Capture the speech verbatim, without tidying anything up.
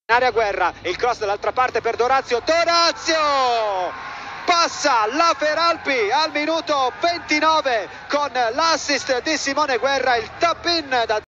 Area Guerra, il cross dall'altra parte per Dorazio, Dorazio passa la Feralpi al minuto ventinove con l'assist di Simone Guerra, il tap in da